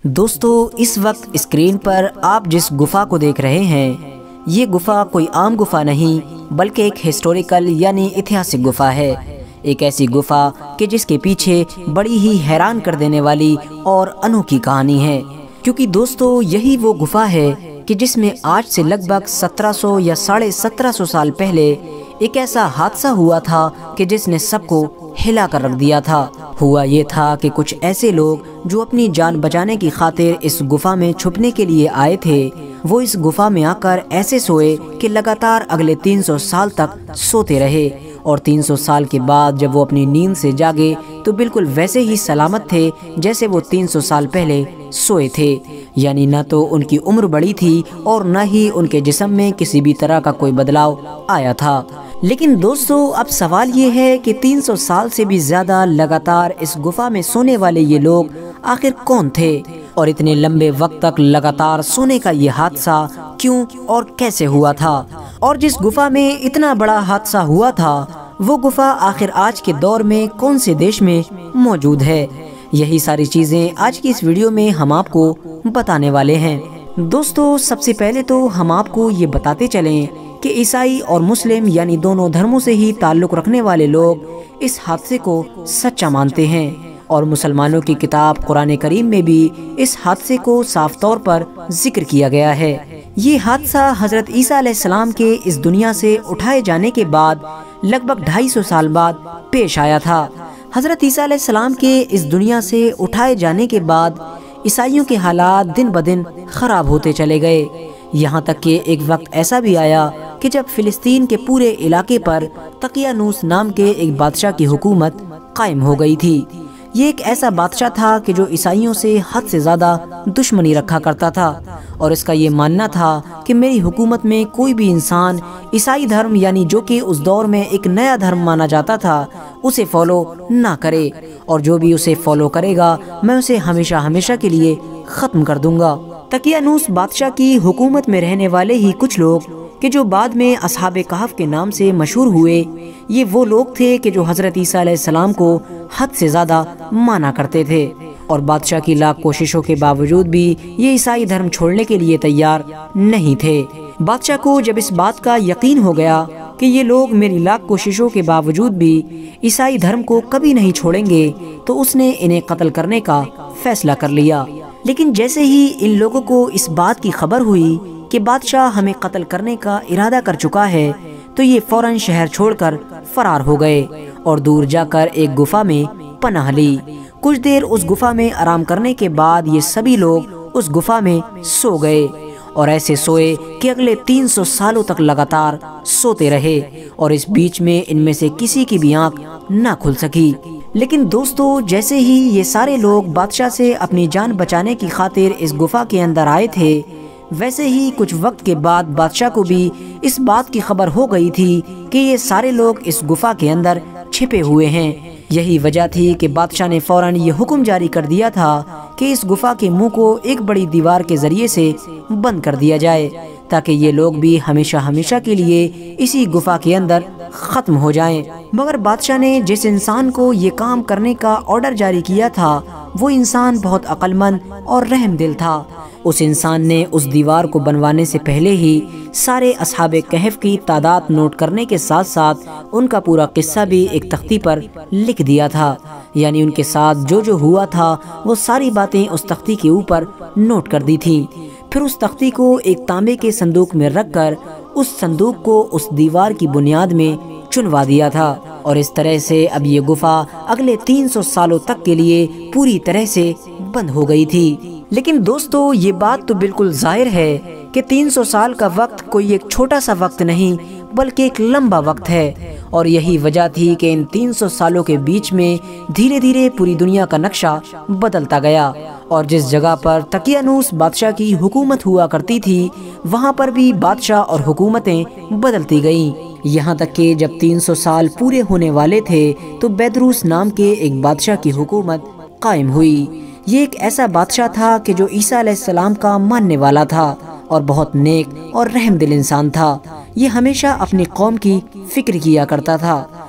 دوستو اس وقت اسکرین پر آپ جس گفا کو دیکھ رہے ہیں یہ گفا کوئی عام گفا نہیں بلکہ ایک ہسٹوریکل یعنی اتہاسک گفا ہے۔ ایک ایسی گفا کہ جس کے پیچھے بڑی ہی حیران کر دینے والی اور انوکھی کہانی ہے، کیونکہ دوستو یہی وہ گفا ہے کہ جس میں آج سے لگ بھگ 1700 یا 1750 سال پہلے ایک ایسا حادثہ ہوا تھا کہ جس نے سب کو ہلا کر رکھ دیا تھا۔ ہوا یہ تھا کہ کچھ ایسے لوگ جو اپنی جان بچانے کی خاطر اس گفا میں چھپنے کے لیے آئے تھے، وہ اس گفا میں آ کر ایسے سوئے کہ لگاتار اگلے 300 سال تک سوتے رہے، اور 300 سال کے بعد جب وہ اپنی نیند سے جاگے تو بالکل ویسے ہی سلامت تھے جیسے وہ 300 سال پہلے سوئے تھے، یعنی نہ تو ان کی عمر بڑی تھی اور نہ ہی ان کے جسم میں کسی بھی طرح کا کوئی بدلاؤ آیا تھا۔ لیکن دوستو اب سوال یہ ہے کہ 300 سال سے بھی زیادہ لگاتار اس گفا میں سونے والے یہ لوگ آخر کون تھے، اور اتنے لمبے وقت تک لگاتار سونے کا یہ حادثہ کیوں اور کیسے ہوا تھا، اور جس گفا میں اتنا بڑا حادثہ ہوا تھا وہ گفا آخر آج کے دور میں کون سے دیش میں موجود ہے، یہی ساری چیزیں آج کی اس ویڈیو میں ہم آپ کو بتانے والے ہیں۔ دوستو سب سے پہلے تو ہم آپ کو یہ بتاتے چلیں کہ عیسائی اور مسلم یعنی دونوں دھرموں سے ہی تعلق رکھنے والے لوگ اس حادثے کو سچا مانتے ہیں، اور مسلمانوں کی کتاب قرآن کریم میں بھی اس حادثے کو صاف طور پر ذکر کیا گیا ہے۔ یہ حادثہ حضرت عیسیٰ علیہ السلام کے اس دنیا سے اٹھائے جانے کے بعد لگ بھگ 250 سال بعد پیش آیا تھا۔ حضرت عیسیٰ علیہ السلام کے اس دنیا سے اٹھائے جانے کے بعد عیسائیوں کے حالات دن بدن خراب ہوتے چلے گئے، یہاں تک کہ ایک وقت ایسا بھی آیا کہ جب فلسطین کے پورے علاقے پر دقیانوس نام کے ایک بادشاہ کی حکومت قائم ہو گئی تھی۔ یہ ایک ایسا بادشاہ تھا کہ جو عیسائیوں سے حد سے زیادہ دشمنی رکھا کرتا تھا، اور اس کا یہ ماننا تھا کہ میری حکومت میں کوئی بھی انسان عیسائی دھرم یعنی جو کہ اس دور میں ایک نیا دھرم مانا جاتا تھا اسے فالو نہ کرے، اور جو بھی اسے فالو کرے گا میں اسے ہمیشہ ہمیشہ کے لیے ختم کر دوں گا۔ دقیانوس بادشاہ کی حکومت میں رہنے والے ہی کچھ لوگ کہ جو بعد میں اصحاب کہف کے نام سے مشہور ہوئے، یہ وہ لوگ تھے کہ جو حضرت عیسیٰ علیہ السلام کو حد سے زیادہ مانا کرتے تھے، اور بادشاہ کی لاکھ کوششوں کے باوجود بھی یہ عیسائی دھرم چھوڑنے کے لیے تیار نہیں تھے۔ بادشاہ کو جب اس بات کا یقین ہو گیا کہ یہ لوگ میری لاکھ کوششوں کے باوجود بھی عیسائی دھرم کو کبھی نہیں چھوڑیں گے، تو اس نے انہیں قتل کرنے کا فیصلہ کر لیا۔ لیکن جیسے ہی ان لوگوں کو اس بات کی خبر ہوئی کہ بادشاہ ہمیں قتل کرنے کا ارادہ کر چکا ہے، تو یہ فوراً شہر چھوڑ کر فرار ہو گئے اور دور جا کر ایک گفا میں پناہ لی۔ کچھ دیر اس گفا میں آرام کرنے کے بعد یہ سبھی لوگ اس گفا میں سو گئے، اور ایسے سوئے کہ اگلے 300 سالوں تک لگاتار سوتے رہے، اور اس بیچ میں ان میں سے کسی کی بھی آنکھ نہ کھل سکی۔ لیکن دوستو جیسے ہی یہ سارے لوگ بادشاہ سے اپنی جان بچانے کی خاطر اس گفا کے اندر آئے تھے، ویسے ہی کچھ وقت کے بعد بادشاہ کو بھی اس بات کی خبر ہو گئی تھی کہ یہ سارے لوگ اس گفا کے اندر چھپے ہوئے ہیں۔ یہی وجہ تھی کہ بادشاہ نے فوراً یہ حکم جاری کر دیا تھا کہ اس گفا کے منہ کو ایک بڑی دیوار کے ذریعے سے بند کر دیا جائے، تاکہ یہ لوگ بھی ہمیشہ ہمیشہ کے لیے اسی گفا کے اندر ختم ہو جائیں۔ مگر بادشاہ نے جس انسان کو یہ کام کرنے کا آرڈر جاری کیا تھا وہ انسان بہت عقل مند اور رحم دل تھا۔ اس انسان نے اس دیوار کو بنوانے سے پہلے ہی سارے اصحاب کہف کی تعداد نوٹ کرنے کے ساتھ ساتھ ان کا پورا قصہ بھی ایک تختی پر لکھ دیا تھا، یعنی ان کے ساتھ جو ہوا تھا وہ ساری باتیں اس تختی کے اوپر نوٹ کر دی تھیں۔ پھر اس تختی کو ایک تانبے کے صندوق میں رکھ کر اس صندوق کو اس دیوار کی بنیاد میں چنوا دیا تھا، اور اس طرح سے اب یہ گفا اگلے 300 سالوں تک کے لیے پوری طرح سے بند ہو گئی تھی۔ لیکن دوستو یہ بات تو بالکل ظاہر ہے کہ 300 سال کا وقت کوئی ایک چھوٹا سا وقت نہیں بلکہ ایک لمبا وقت ہے، اور یہی وجہ تھی کہ ان 300 سالوں کے بیچ میں دھیرے دھیرے پوری دنیا کا نقشہ بدلتا گیا، اور جس جگہ پر دقیانوس بادشاہ کی حکومت ہوا کرتی تھی وہاں پر بھی بادشاہ اور حکومتیں بدلتی گئیں، یہاں تک کہ جب 300 سال پورے ہونے والے تھے تو بیدروس نام کے ایک بادشاہ کی حکومت قائم ہوئی۔ یہ ایک ایسا بادشاہ تھا کہ جو عیسیٰ علیہ السلام کا ماننے والا تھا اور بہت نیک اور رحم دل انسان تھا۔ یہ ہمیشہ اپنی قوم کی فکر کیا کرتا تھا،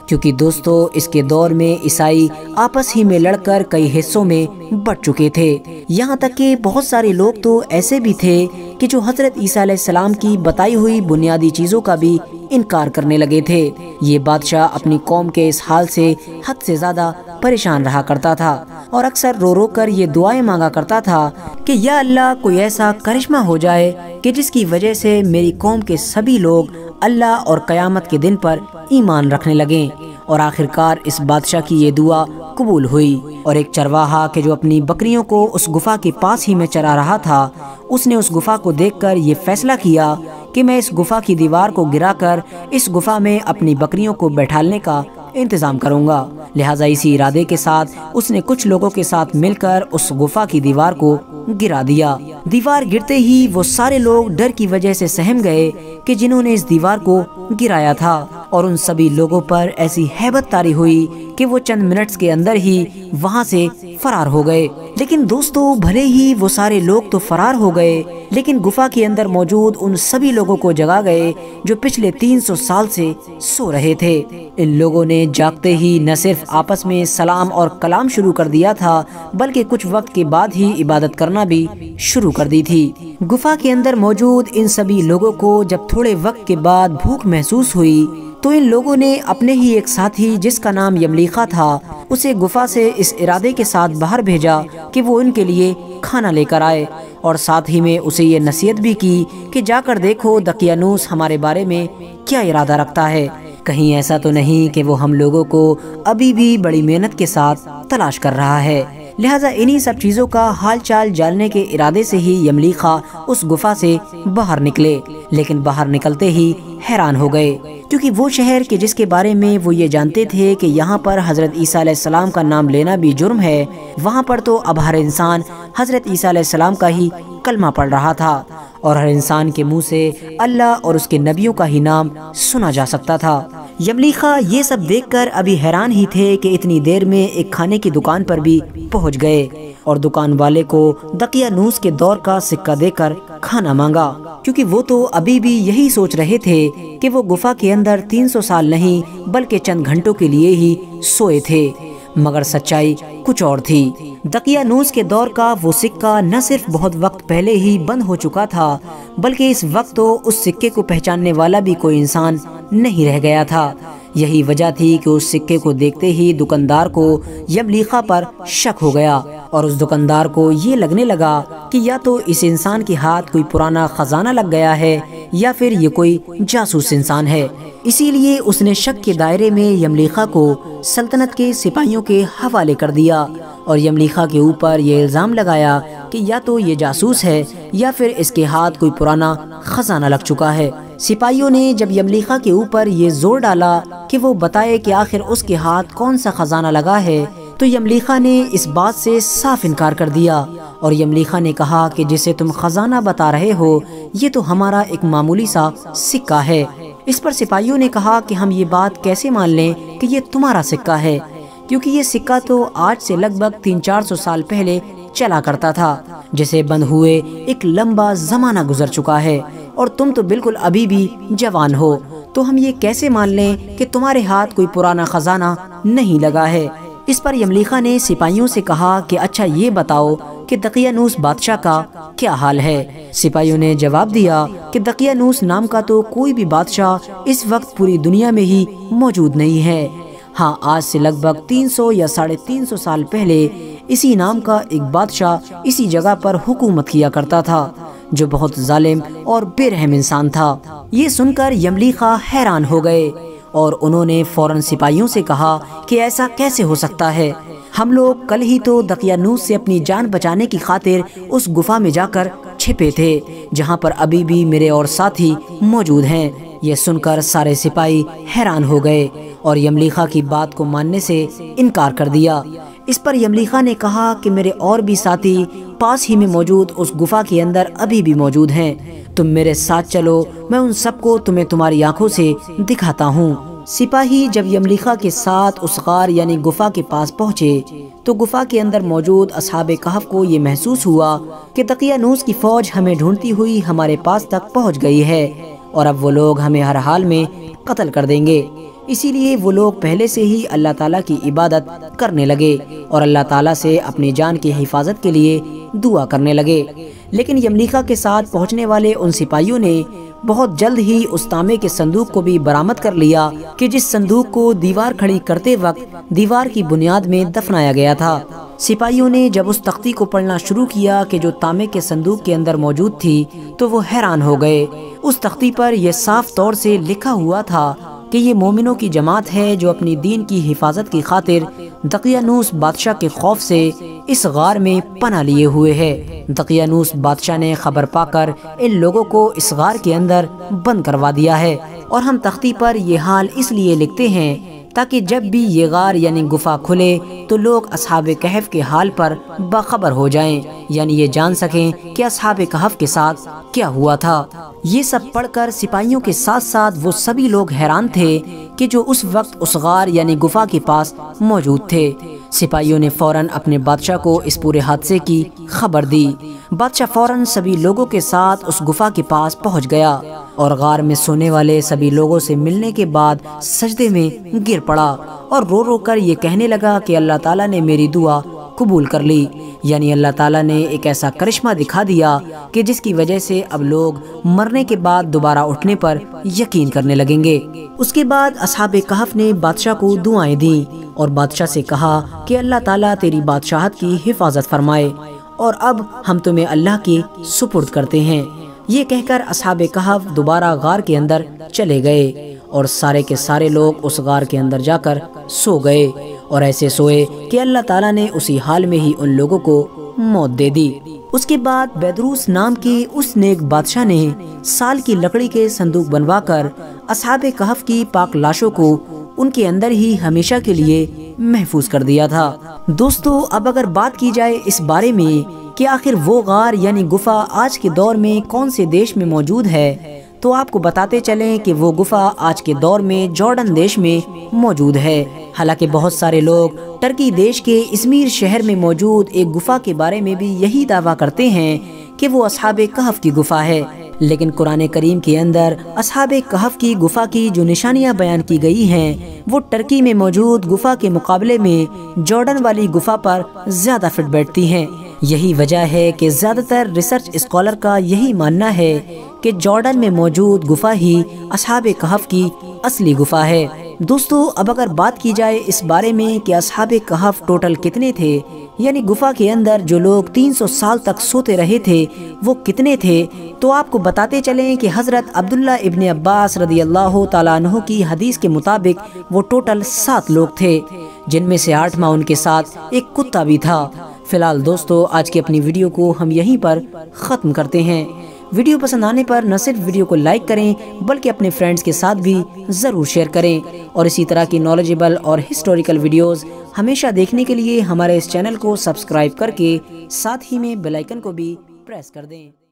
کیونکہ دوستو اس کے دور میں عیسائی آپس ہی میں لڑ کر کئی حصوں میں بٹ چکے تھے، یہاں تک کہ بہت سارے لوگ تو ایسے بھی تھے کہ جو حضرت عیسیٰ علیہ السلام کی بتائی ہوئی بنیادی چیزوں کا بھی انکار کرنے لگے تھے۔ یہ بادشاہ اپنی قوم کے اس حال سے حد سے زیادہ پریشان رہا کرتا تھا اور اکثر رو رو کر یہ دعائیں مانگا کرتا تھا کہ یا اللہ کوئی ایسا کرشمہ ہو جائے کہ جس کی وجہ سے میری قوم کے سبھی لوگ اللہ اور قیامت کے دن پر ایمان رکھنے لگیں۔ اور آخرکار اس بادشاہ کی یہ دعا قبول ہوئی، اور ایک چرواہا کہ جو اپنی بکریوں کو اس گفا کے پاس ہی میں چرا رہا تھا، اس نے اس گفا کو دیکھ کر یہ فیصلہ کیا کہ میں اس گفا کی دیوار کو گرا کر اس گفا میں اپنی بکریوں کو بیٹھالنے کا انتظام کروں گا۔ لہٰذا اسی ارادے کے ساتھ اس نے کچھ لوگوں کے ساتھ مل کر اس گفا کی دیوار کو گرا دیا۔ دیوار گرتے ہی وہ سارے لوگ ڈر کی وجہ سے سہم گئے کہ جنہوں نے اس دیوار کو گرایا تھا، اور ان سبھی لوگوں پر ایسی ہیبت طاری ہوئی کہ وہ چند منٹس کے اندر ہی وہاں سے فرار ہو گئے۔ لیکن دوستو بھلے ہی وہ سارے لوگ تو فرار ہو گئے، لیکن گفا کے اندر موجود ان سبھی لوگوں کو جگا گئے جو پچھلے 300 سال سے سو رہے تھے۔ ان لوگوں نے جاگتے ہی نہ صرف آپس میں سلام اور کلام شروع کر دیا تھا، بلکہ کچھ وقت کے بعد ہی عبادت کرنا بھی شروع کر دی تھی۔ گفا کے اندر موجود ان سبھی لوگوں کو جب تھوڑے وقت کے بعد بھوک محسوس ہوئی تو ان لوگوں نے اپنے ہی ایک ساتھی جس کا نام یملیخا تھا اسے گفا سے اس ارادے کے ساتھ باہر بھیجا کہ وہ ان کے لیے کھانا لے کر آئے، اور ساتھ ہی میں اسے یہ نصیحت بھی کی کہ جا کر دیکھو دقیانوس ہمارے بارے میں کیا ارادہ رکھتا ہے، کہیں ایسا تو نہیں کہ وہ ہم لوگوں کو ابھی بھی بڑی محنت کے ساتھ تلاش کر رہا ہے۔ لہٰذا انہی سب چیزوں کا حال چال جاننے کے ارادے سے ہی یملیخا اس گفا سے باہر نکلے، لیکن باہر نکلتے ہی حیران ہو گئے، کیونکہ وہ شہر کے جس کے بارے میں وہ یہ جانتے تھے کہ یہاں پر حضرت عیسیٰ علیہ السلام کا نام لینا بھی جرم ہے، وہاں پر تو اب ہر انسان حضرت عیسیٰ علیہ السلام کا ہی کلمہ پڑھ رہا تھا، اور ہر انسان کے منہ سے اللہ اور اس کے نبیوں کا ہی نام سنا جا سکتا تھا۔ یملیخا یہ سب دیکھ کر ابھی حیران ہی تھے کہ اتنی دیر میں ایک کھانے کی دکان پر بھی پہنچ گئے، اور دکان والے کو دقیانوس کے دور کا سکہ دے کر کھانا مانگا، کیونکہ وہ تو ابھی بھی یہی سوچ رہے تھے کہ وہ گفا کے اندر 300 سال نہیں بلکہ چند گھنٹوں کے لیے ہی سوئے تھے، مگر سچائی کچھ اور تھی۔ دقیانوس کے دور کا وہ سکہ نہ صرف بہت وقت پہلے ہی بند ہو چکا تھا، بلکہ اس وقت تو اس سکے کو پہچاننے والا بھی کوئی انسان نہیں رہ گیا تھا۔ یہی وجہ تھی کہ اس سکے کو دیکھتے ہی دکاندار کو یملیخا پر شک ہو گیا، اور اس دکاندار کو یہ لگنے لگا کہ یا تو اس انسان کے ہاتھ کوئی پرانا خزانہ لگ گیا ہے یا پھر یہ کوئی جاسوس انسان ہے۔ اسی لیے اس نے شک کے دائرے میں یملیخا کو سلطنت کے سپاہیوں کے حوالے کر دیا، اور یملیخا کے اوپر یہ الزام لگایا کہ یا تو یہ جاسوس ہے یا پھر اس کے ہاتھ کوئی پرانا خزانہ لگ چکا ہے۔ سپاہیوں نے جب یملیخا کے اوپر یہ زور ڈالا کہ وہ بتائے کہ آخر اس کے ہاتھ کون سا خزانہ لگا ہے، تو یملیخا نے اس بات سے صاف انکار کر دیا، اور یملیخا نے کہا کہ جسے تم خزانہ بتا رہے ہو یہ تو ہمارا ایک معمولی سا سکہ ہے۔ اس پر سپاہیوں نے کہا کہ ہم یہ بات کیسے مان لیں کہ یہ تمہارا سکہ ہے، کیونکہ یہ سکہ تو آج سے لگ بھگ 300-400 سال پہلے چلا کرتا تھا، جسے بند ہوئے ایک لمبا زمانہ گزر چکا ہے، اور تم تو بالکل ابھی بھی جوان ہو، تو ہم یہ کیسے مان لیں کہ تمہارے ہاتھ کوئی پرانا خزانہ نہیں لگا ہے۔ اس پر یملیخا نے سپاہیوں سے کہا کہ اچھا یہ بتاؤ کہ دقیانوس بادشاہ کا کیا حال ہے۔ سپاہیوں نے جواب دیا کہ دقیانوس نام کا تو کوئی بھی بادشاہ اس وقت پوری دنیا میں ہی موجود نہیں ہے، ہاں آج سے لگ بھگ 300 یا 350 سال پہلے اسی نام کا ایک بادشاہ اسی جگہ پر حکومت کیا کرتا تھا، جو بہت ظالم اور بے رحم انسان تھا۔ یہ سن کر یملیخا حیران ہو گئے، اور انہوں نے فوراً سپاہیوں سے کہا کہ ایسا کیسے ہو سکتا ہے، ہم لوگ کل ہی تو دقیانوس سے اپنی جان بچانے کی خاطر اس گفا میں جا کر چھپے تھے جہاں پر ابھی بھی میرے اور ساتھی موجود ہیں۔ یہ سن کر سارے سپاہی حیران ہو گئے اور یملیخا کی بات کو ماننے سے انکار کر دیا۔ اس پر یملیخا نے کہا کہ میرے اور بھی ساتھی پاس ہی میں موجود اس گفا کے اندر ابھی بھی موجود ہیں، تم میرے ساتھ چلو، میں ان سب کو تمہیں تمہاری آنکھوں سے دکھاتا ہوں۔ سپاہی جب یملیخا کے ساتھ اس غار یعنی گفا کے پاس پہنچے تو گفا کے اندر موجود اصحاب کہف کو یہ محسوس ہوا کہ دقیانوس کی فوج ہمیں ڈھونڈتی ہوئی ہمارے پاس تک پہنچ گئی ہے، اور اب وہ لوگ ہمیں ہر حال میں قتل کر دیں گے۔ اسی لیے وہ لوگ پہلے سے ہی اللہ تعالیٰ کی عبادت کرنے لگے اور اللہ تعالیٰ سے اپنی جان کی حفاظت کے لیے دعا کرنے لگے۔ لیکن یملیکا کے ساتھ پہنچنے والے ان سپاہیوں نے بہت جلد ہی اس تانبے کے صندوق کو بھی برآمد کر لیا کہ جس صندوق کو دیوار کھڑی کرتے وقت دیوار کی بنیاد میں دفنایا گیا تھا۔ سپاہیوں نے جب اس تختی کو پڑھنا شروع کیا کہ جو تانبے کے صندوق کے اندر موجود تھی تو وہ حیران ہو گئے۔ اس تختی پر یہ صاف طور سے لکھا ہوا تھا کہ یہ مومنوں کی جماعت ہے جو اپنی دین کی حفاظت کی خاطر دقیانوس بادشاہ کے خوف سے اس غار میں پناہ لیے ہوئے ہے۔ دقیانوس بادشاہ نے خبر پا کر ان لوگوں کو اس غار کے اندر بند کروا دیا ہے، اور ہم تختی پر یہ حال اس لیے لکھتے ہیں تاکہ جب بھی یہ غار یعنی گفا کھلے تو لوگ اصحاب کہف کے حال پر باخبر ہو جائیں، یعنی یہ جان سکیں کہ اصحاب کہف کے ساتھ کیا ہوا تھا۔ یہ سب پڑھ کر سپاہیوں کے ساتھ ساتھ وہ سبھی لوگ حیران تھے کہ جو اس وقت اس غار یعنی گفا کے پاس موجود تھے۔ سپاہیوں نے فوراً اپنے بادشاہ کو اس پورے حادثے کی خبر دی۔ بادشاہ فوراً سبھی لوگوں کے ساتھ اس گفا کے پاس پہنچ گیا اور غار میں سونے والے سبھی لوگوں سے ملنے کے بعد سجدے میں گر پڑا اور رو رو کر یہ کہنے لگا کہ اللہ تعالیٰ نے میری دعا قبول کر لی، یعنی اللہ تعالیٰ نے ایک ایسا کرشمہ دکھا دیا کہ جس کی وجہ سے اب لوگ مرنے کے بعد دوبارہ اٹھنے پر یقین کرنے لگیں گے۔ اس کے بعد اصحاب کہف نے بادشاہ کو دعائیں دیں اور بادشاہ سے کہا کہ اللہ تعالیٰ تیری بادشاہت کی حفاظت فرمائے، اور اب ہم تمہیں اللہ کی سپرد کرتے ہیں۔ یہ کہہ کر اصحاب کہف دوبارہ غار کے اندر چلے گئے اور سارے کے سارے لوگ اس غار کے اندر جا کر سو گئے، اور ایسے سوئے کہ اللہ تعالیٰ نے اسی حال میں ہی ان لوگوں کو موت دے دی۔ اس کے بعد بیدروس نام کے اس نیک بادشاہ نے سال کی لکڑی کے صندوق بنوا کر اصحاب کہف کی پاک لاشوں کو ان کے اندر ہی ہمیشہ کے لیے محفوظ کر دیا تھا۔ دوستو، اب اگر بات کی جائے اس بارے میں کہ آخر وہ غار یعنی گفا آج کے دور میں کون سے دیش میں موجود ہے، تو آپ کو بتاتے چلیں کہ وہ گفا آج کے دور میں جارڈن دیش میں موجود ہے۔ حالانکہ بہت سارے لوگ ترکی دیش کے ازمیر شہر میں موجود ایک گفا کے بارے میں بھی یہی دعویٰ کرتے ہیں کہ وہ اصحاب کہف کی گفا ہے، لیکن قرآن کریم کے اندر اصحاب کہف کی گفا کی جو نشانیاں بیان کی گئی ہیں وہ ترکی میں موجود گفا کے مقابلے میں جارڈن والی گفا پر زیادہ فٹ بیٹھتی ہیں۔ یہی وجہ ہے کہ زیادہ تر ریسرچ اسکالر کا یہی ماننا ہے کہ جارڈن میں موجود گفا ہی اصحاب کہف کی اصلی گفا ہے۔ دوستو، اب اگر بات کی جائے اس بارے میں کہ اصحاب کہف ٹوٹل کتنے تھے، یعنی گفا کے اندر جو لوگ 300 سال تک سوتے رہے تھے وہ کتنے تھے، تو آپ کو بتاتے چلیں کہ حضرت عبداللہ ابن عباس رضی اللہ تعالیٰ عنہ کی حدیث کے مطابق وہ ٹوٹل 7 لوگ تھے، جن میں سے 8 ماہ ان کے ساتھ ایک کتا بھی تھا۔ فی الحال دوستو، آج کی اپنی ویڈیو کو ہم یہیں پر ختم کرتے ہیں۔ ویڈیو پسند آنے پر نہ صرف ویڈیو کو لائک کریں بلکہ اپنے فرینڈز کے ساتھ بھی ضرور شیئر کریں، اور اسی طرح کی نالجیبل اور ہسٹوریکل ویڈیوز ہمیشہ دیکھنے کے لیے ہمارے اس چینل کو سبسکرائب کر کے ساتھ ہی میں بیل آئیکن کو بھی پریس کر دیں۔